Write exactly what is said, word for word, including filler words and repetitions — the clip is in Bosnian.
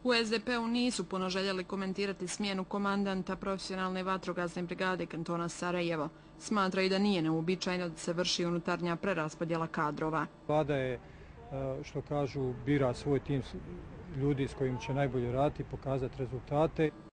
U S D P-u nisu puno željeli komentirati smjenu komandanta profesionalne vatrogasne brigade kantona Sarajevo. Smatraju da nije neuobičajeno da se vrši unutarnja preraspodjela kadrova. Vlada je, što kažu, bira svoj tim ljudi s kojim će najbolje raditi i pokazati rezultate.